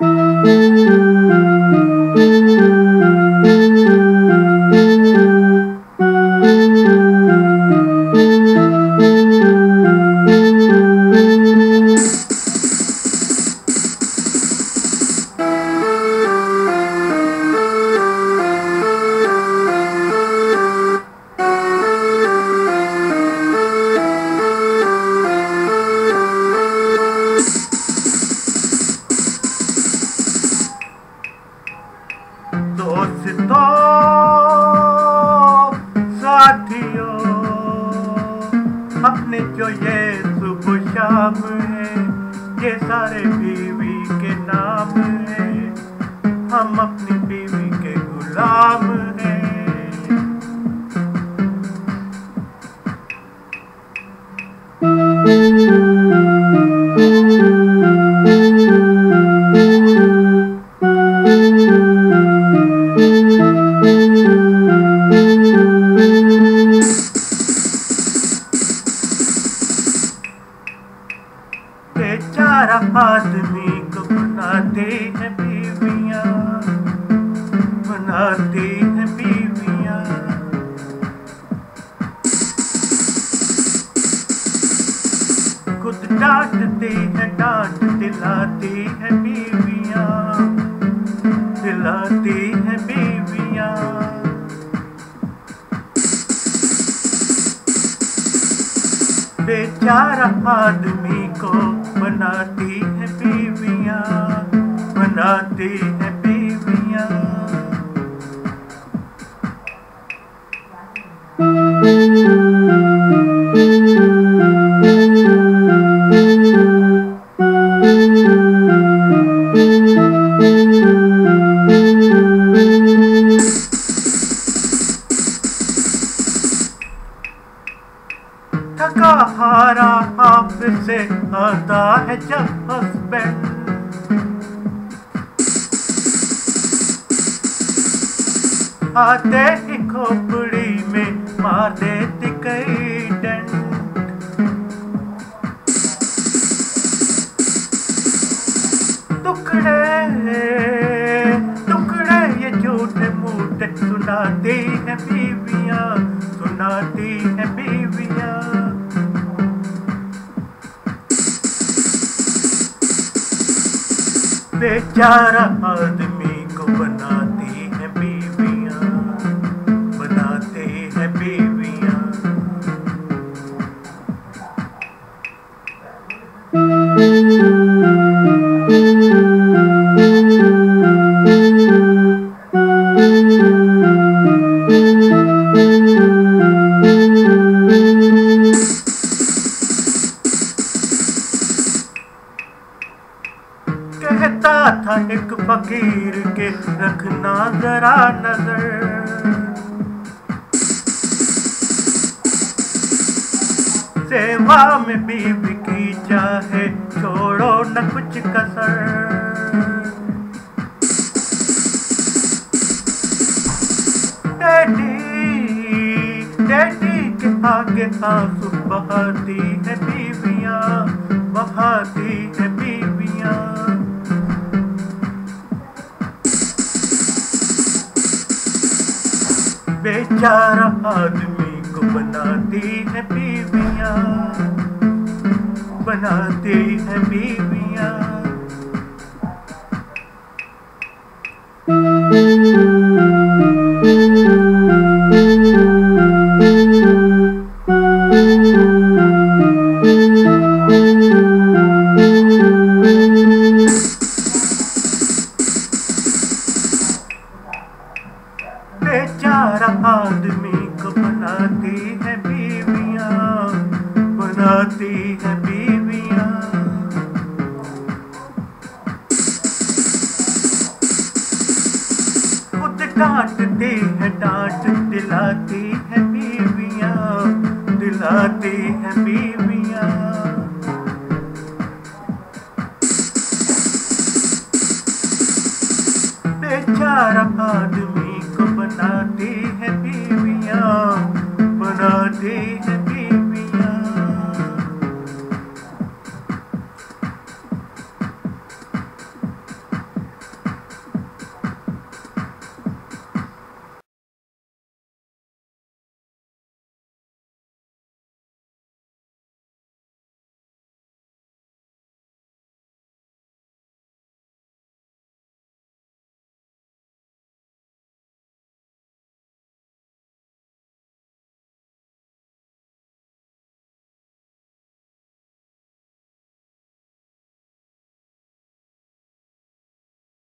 दोस्तों साथियों, अपने जो ये सुबह शाम है, ये सारे बीवी के नाम है। हम अपनी बीवी के गुलाम हैं। बेचारा आदमी को बनाते हैं बीवियां, बनाती हैं बीवियां। खुद डांटती हैं, डांट दिलाती हैं बीवियां, दिलाती हैं बीवियां। बेचारा आदमी को बनाती है बीवियां, बनाती है बीवियां। थका हारा ऑफिस से आता है जब हस्बैंड, आते ही खोपड़ी में मार देती कई डेंट। टुकड़े टुकड़े ये झूठे मूठे सुनाती है बीवियां, सुनाती है बीवियां। बेचारा आदमी को बनाती है बीवियां, बनाती है बीवियां। कहता था एक फकीर के रखना जरा नजर, सेवा में बीवी की चाहे छोड़ो न कुछ कसर। डैडी के आगे आंसू बहाती है बीवियां, बहाती है बीवियां। बेचारा आदमी को बनाती है बीवियां, बनाती है बीवियां। बेचारा आदमी को बनाती है बीवियां, बनाती है बीवियां। खुद डांटती है, डांट दिलाती है बीवियां, दिलाती है बीवियां। बेचारा आदमी